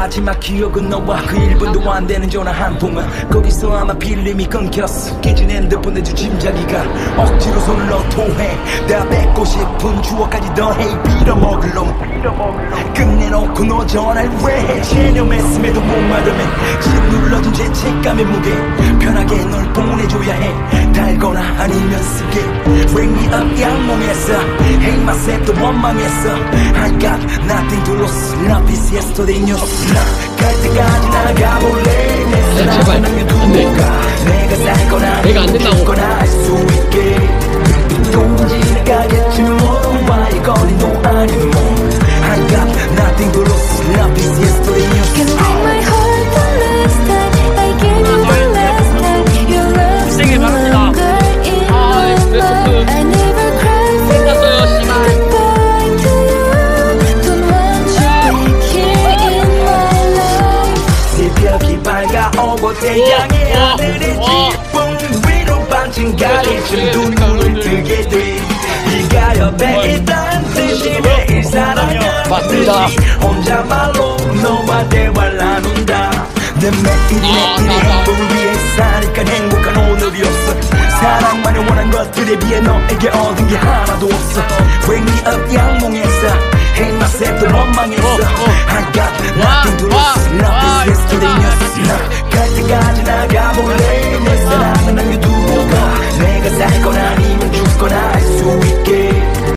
마지막 기억은 너와 그 1분도 안 되는 전화 한 통화. 거기서 아마 필름이 끊겼어. 깨진 핸드폰에 두 짐자기가 억지로 손을 넣어 토해. 다 뺏고 싶은 추억까지 더해. 빌어먹을 놈 끝내놓고 너 전화를 왜 해. 체념했음에도 못 받으면 집 눌러준 죄책감의 무게. 편하게 널 보내줘야 해. 달거나 아니면 쓰게. Bring me up 양몽했어. Hate myself 또 원망했어. I got nothing to lose. Love is yesterday news. 갈 때까지 나가볼래. 내 사랑은 누굴까. 내가 살거나 내가 안 된다고. 죽거나 할 수 있게. 또 지나가겠지 뭐. 와의 거리도 아닌 뭐. I got nothing to lose. Love is yesterday news. Can break my heart the last time I gave you the last time. Your love's no longer in my mind. I never cried for you. Goodbye to you. Don't want you back here in my life. 새벽이 밝아오고 태양의 하늘에 찌뽕 위로 반쯤 가리친 두 눈을 뜨게 돼. 네가 옆에 있단 듯이 매일 사랑하는 듯이 혼자말로 너와 대화를 나눈다. 내 매일이 행복을 위해 사니까 행복한 오늘이었어. 사랑만을 원한 것들에 비해 너에게 얻은 게 하나도 없어. Bring me up 양몽했어. Hate myself 또 원망했어.